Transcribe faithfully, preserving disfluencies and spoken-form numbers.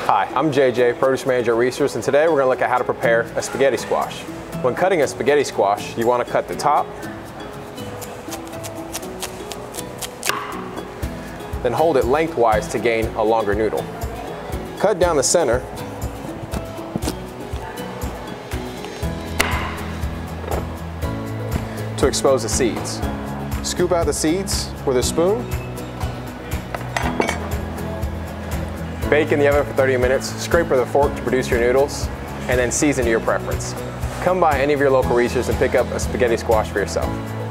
Hi, I'm J J, Produce Manager at Reasor, and today we're going to look at how to prepare a spaghetti squash. When cutting a spaghetti squash, you want to cut the top, then hold it lengthwise to gain a longer noodle. Cut down the center, to expose the seeds. Scoop out the seeds with a spoon. Bake in the oven for thirty minutes, scrape with a fork to produce your noodles, and then season to your preference. Come by any of your local Reasors and pick up a spaghetti squash for yourself.